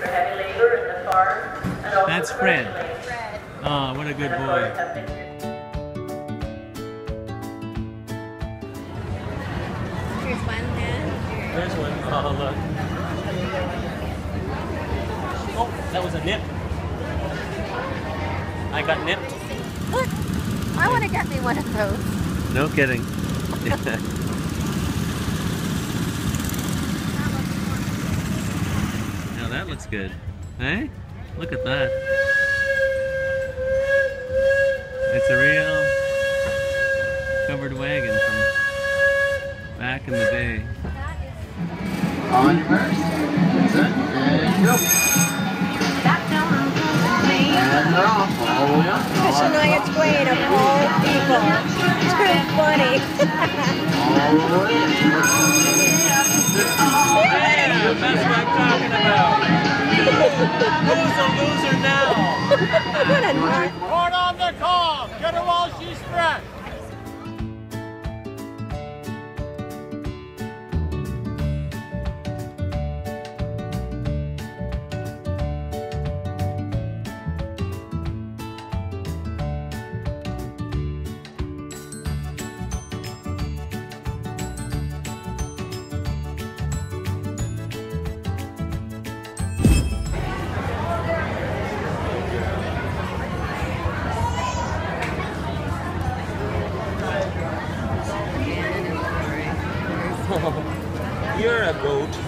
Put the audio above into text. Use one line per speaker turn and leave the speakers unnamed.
That's Fred. Oh, what a good boy.
Here's one, man.
There's one. Oh, look. Oh, that was a nip. I got nipped.
Look, I want to get me one of those.
No kidding. Now that looks good. Hey? Look at that. It's a real covered wagon from back in the day.
On your first. That's it. And go. And they're off all the way up.
Shania Twain of all people. Too funny.
All the way up.
Yeah, that's what I'm talking about. Who's a loser now?
What a nut.
Corn on the cob. Get her while she's fresh.
You're a goat.